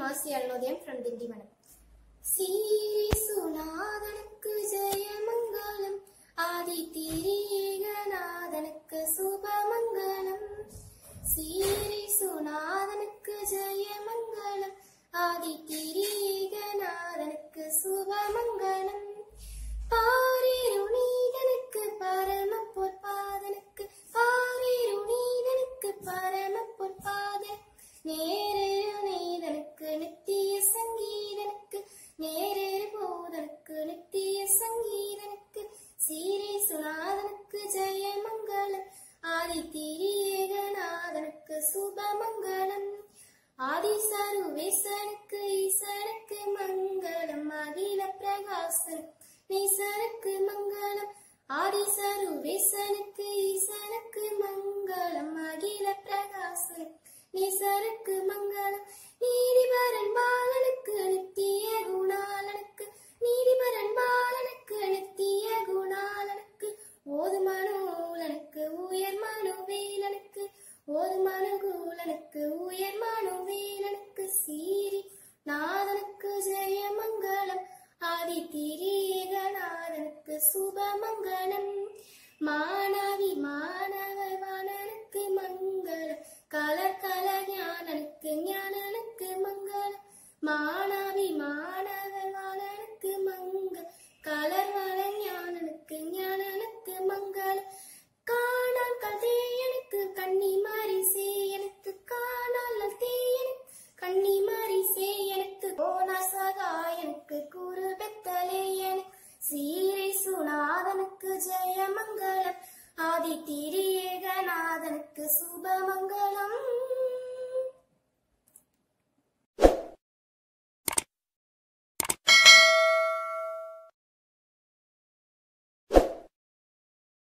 Marcy Arnodhyam from Dindivanam. Siri Sunadhanakku Jayamangalam Adi Tiriganadhanakku Subhamangalam. Siri Sunadhanakku Jayamangalam Adi Tiriganadhanakku Subhamangalam. Parirunidhanakku Paramapurpadanakku Parirunidhanakku Paramapurpadan நேரேனேதனக்கு நித்திய சங்கீதனுக்கு நேரேறு போதனுக்கு நித்திய சங்கீதனுக்கு சீரே சுனாதனுக்கு ஜெயமங்கலம் ஆதி திரியேகநாதனுக்கு சுபமங்கலம் ஆதி சருவேசனுக்கு ஈசனுக்கு மங்களம் அகில பிரகாசன் நீசனுக்கு மங்களம் ஆதி சருவேசனுக்கு ஈசனுக்கு மங்களம் அகில பிரகாசன் நீசருக்கு மங்களம் நீதிபரன் பாலனுக்கு நித்திய குணாலனுக்கு நீதிபரன் பாலனுக்கு நித்திய குணாலனுக்கு ஓதுமனுலனுக்கு உயர் மனுவேலனுக்கு ஓதுமனுகூலனுக்கு உயர் மனுவேலனுக்கு சீரி நாதனுக்கு ஜெயமங்கலம் ஆதி திரியேகநாதனுக்கு சுபமங்கலம் மாணவி மாணவர் வாணனுக்கு மங்களம் கலர் கலர் ஞானனுக்கு ஞானனுக்கு மங்களம் மாணவி மாணவர் வாணனுக்கு மங்களம் கலர் வளர் ஞானனுக்கு ஞானனுக்கு மங்களம் காணான் கல்தேயனுக்கு கண்ணி மாறி சேயனுக்கு காணால் தேயனுக்கு கண்ணி மாறி சேயனுக்கு போனா சகாயனுக்கு குரு பெத்தலேயனுக்கு சீரை சுனாதனுக்கு ஜெயமங்கலம் ஆதி